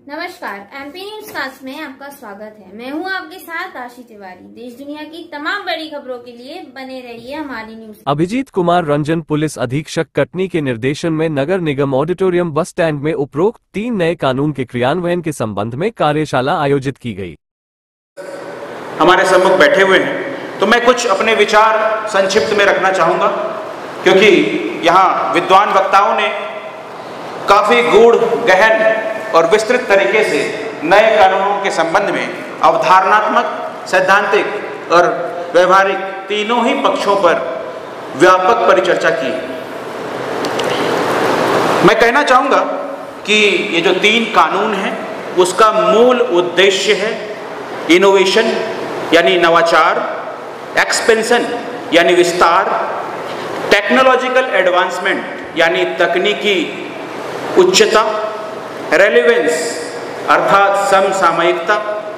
नमस्कार, MP news cast में आपका स्वागत है। मैं हूं आपके साथ आशी तिवारी। देश दुनिया की तमाम बड़ी खबरों के लिए बने रहिए हमारी न्यूज। अभिजीत कुमार रंजन पुलिस अधीक्षक कटनी के निर्देशन में नगर निगम ऑडिटोरियम बस स्टैंड में उपरोक्त 3 नए कानून के क्रियान्वयन के संबंध में कार्यशाला आयोजित की गई। हमारे सम्मुख बैठे हुए हैं तो मैं कुछ अपने विचार संक्षिप्त में रखना चाहूंगा, क्योंकि यहाँ विद्वान वक्ताओं ने काफी गूढ़, गहन और विस्तृत तरीके से नए कानूनों के संबंध में अवधारणात्मक, सैद्धांतिक और व्यवहारिक तीनों ही पक्षों पर व्यापक परिचर्चा की। मैं कहना चाहूंगा कि ये जो 3 कानून हैं उसका मूल उद्देश्य है इनोवेशन यानी नवाचार, एक्सपेंशन यानी विस्तार, टेक्नोलॉजिकल एडवांसमेंट यानी तकनीकी उच्चता, रेलेवेंस अर्थात समसामयिकता,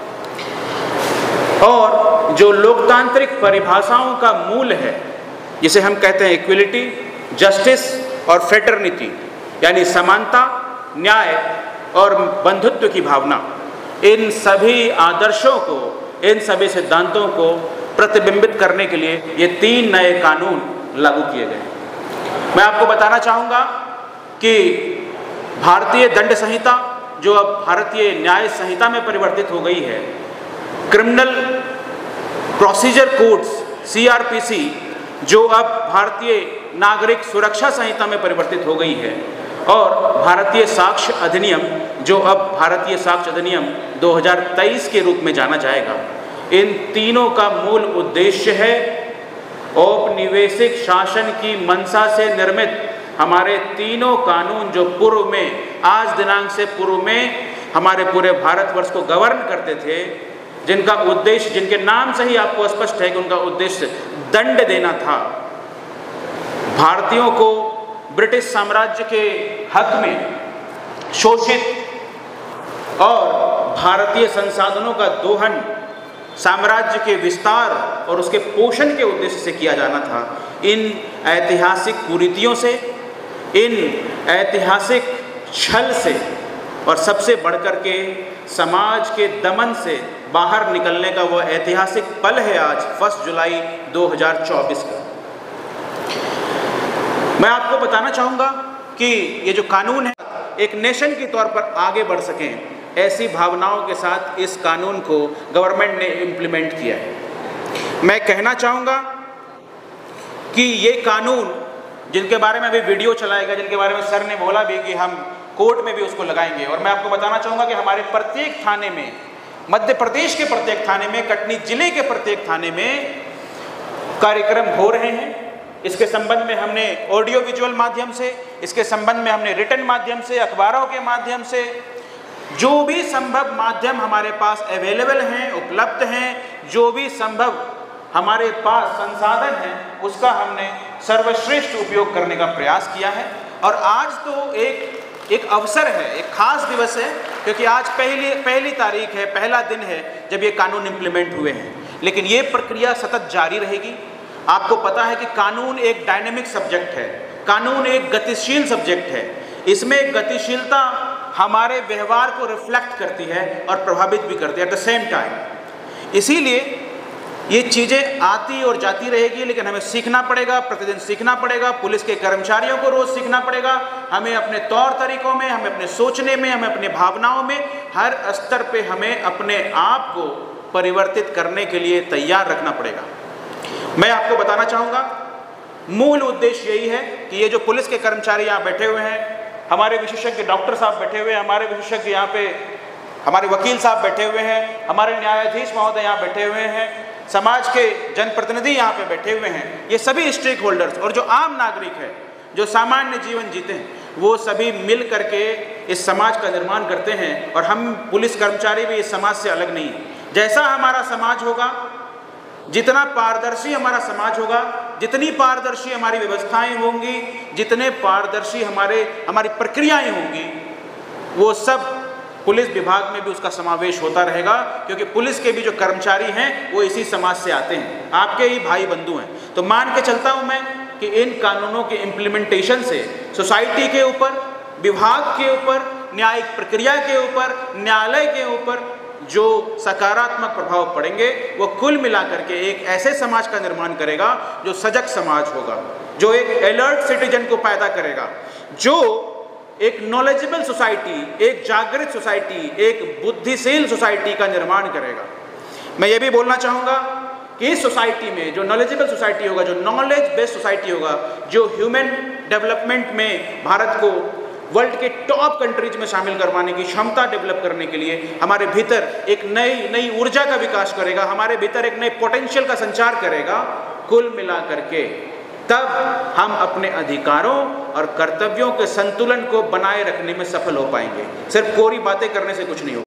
और जो लोकतांत्रिक परिभाषाओं का मूल है जिसे हम कहते हैं इक्विलिटी, जस्टिस और फ्रेटर्निटी यानी समानता, न्याय और बंधुत्व की भावना, इन सभी आदर्शों को, इन सभी सिद्धांतों को प्रतिबिंबित करने के लिए ये 3 नए कानून लागू किए गए। मैं आपको बताना चाहूँगा कि भारतीय दंड संहिता जो अब भारतीय न्याय संहिता में परिवर्तित हो गई है, क्रिमिनल प्रोसीजर कोड्स CRPC जो अब भारतीय नागरिक सुरक्षा संहिता में परिवर्तित हो गई है, और भारतीय साक्ष्य अधिनियम जो अब भारतीय साक्ष्य अधिनियम 2023 के रूप में जाना जाएगा। इन तीनों का मूल उद्देश्य है औपनिवेशिक शासन की मंशा से निर्मित हमारे तीनों कानून जो पूर्व में, आज दिनांक से पूर्व में हमारे पूरे भारतवर्ष को गवर्न करते थे, जिनका उद्देश्य, जिनके नाम से ही आपको स्पष्ट है कि उनका उद्देश्य दंड देना था, भारतीयों को ब्रिटिश साम्राज्य के हक में शोषित और भारतीय संसाधनों का दोहन, साम्राज्य के विस्तार और उसके पोषण के उद्देश्य से किया जाना था। इन ऐतिहासिक कुरीतियों से, इन ऐतिहासिक छल से और सबसे बढ़कर के समाज के दमन से बाहर निकलने का वो ऐतिहासिक पल है आज 1 जुलाई 2024 का। मैं आपको बताना चाहूँगा कि ये जो कानून है एक नेशन के तौर पर आगे बढ़ सकें, ऐसी भावनाओं के साथ इस कानून को गवर्नमेंट ने इम्प्लीमेंट किया है। मैं कहना चाहूँगा कि ये कानून जिनके बारे में अभी वीडियो चलाएगा, जिनके बारे में सर ने बोला भी कि हम कोर्ट में भी उसको लगाएंगे, और मैं आपको बताना चाहूँगा कि हमारे प्रत्येक थाने में, मध्य प्रदेश के प्रत्येक थाने में, कटनी जिले के प्रत्येक थाने में कार्यक्रम हो रहे हैं। इसके संबंध में हमने ऑडियो विजुअल माध्यम से, इसके संबंध में हमने रिटन माध्यम से, अखबारों के माध्यम से, जो भी संभव माध्यम हमारे पास अवेलेबल हैं, उपलब्ध हैं, जो भी संभव हमारे पास संसाधन हैं, उसका हमने सर्वश्रेष्ठ उपयोग करने का प्रयास किया है। और आज तो एक अवसर है, एक खास दिवस है, क्योंकि आज पहली तारीख है, पहला दिन है जब ये कानून इम्प्लीमेंट हुए हैं। लेकिन ये प्रक्रिया सतत जारी रहेगी। आपको पता है कि कानून एक डायनेमिक सब्जेक्ट है, कानून एक गतिशील सब्जेक्ट है। इसमें गतिशीलता हमारे व्यवहार को रिफ्लेक्ट करती है और प्रभावित भी करती है एट द सेम टाइम। इसीलिए ये चीज़ें आती और जाती रहेगी, लेकिन हमें सीखना पड़ेगा, प्रतिदिन सीखना पड़ेगा। पुलिस के कर्मचारियों को रोज़ सीखना पड़ेगा। हमें अपने तौर तरीकों में, हमें अपने सोचने में, हमें अपने भावनाओं में, हर स्तर पे हमें अपने आप को परिवर्तित करने के लिए तैयार रखना पड़ेगा। मैं आपको बताना चाहूँगा, मूल उद्देश्य यही है कि ये जो पुलिस के कर्मचारी यहाँ बैठे हुए हैं, हमारे विशेषज्ञ डॉक्टर साहब बैठे हुए हैं, हमारे विशेषज्ञ यहाँ पे, हमारे वकील साहब बैठे हुए हैं, हमारे न्यायाधीश महोदय यहाँ बैठे हुए हैं, समाज के जनप्रतिनिधि यहाँ पे बैठे हुए हैं, ये सभी स्टेक होल्डर्स और जो आम नागरिक है, जो सामान्य जीवन जीते हैं, वो सभी मिल करके इस समाज का निर्माण करते हैं। और हम पुलिस कर्मचारी भी इस समाज से अलग नहीं है। जैसा हमारा समाज होगा, जितना पारदर्शी हमारा समाज होगा, जितनी पारदर्शी हमारी व्यवस्थाएं होंगी, जितने पारदर्शी हमारी प्रक्रियाएं होंगी, वो सब पुलिस विभाग में भी उसका समावेश होता रहेगा। क्योंकि पुलिस के भी जो कर्मचारी हैं वो इसी समाज से आते हैं, आपके ही भाई बंधु हैं। तो मान के चलता हूं मैं कि इन कानूनों के इम्प्लीमेंटेशन से सोसाइटी के ऊपर, विभाग के ऊपर न्यायिक प्रक्रिया के ऊपर, न्यायालय के ऊपर जो सकारात्मक प्रभाव पड़ेंगे वो कुल मिलाकर के एक ऐसे समाज का निर्माण करेगा जो सजग समाज होगा, जो एक अलर्ट सिटीजन को पैदा करेगा, जो एक नॉलेजेबल सोसाइटी, एक जागृत सोसाइटी, एक बुद्धिशील सोसाइटी का निर्माण करेगा। मैं ये भी बोलना चाहूँगा कि इस सोसाइटी में जो नॉलेजेबल सोसाइटी होगा, जो नॉलेज बेस्ड सोसाइटी होगा, जो ह्यूमन डेवलपमेंट में भारत को वर्ल्ड के टॉप कंट्रीज में शामिल करवाने की क्षमता डेवलप करने के लिए हमारे भीतर एक नई ऊर्जा का विकास करेगा, हमारे भीतर एक नए पोटेंशियल का संचार करेगा, कुल मिला करके तब हम अपने अधिकारों और कर्तव्यों के संतुलन को बनाए रखने में सफल हो पाएंगे। सिर्फ कोरी बातें करने से कुछ नहीं होगा।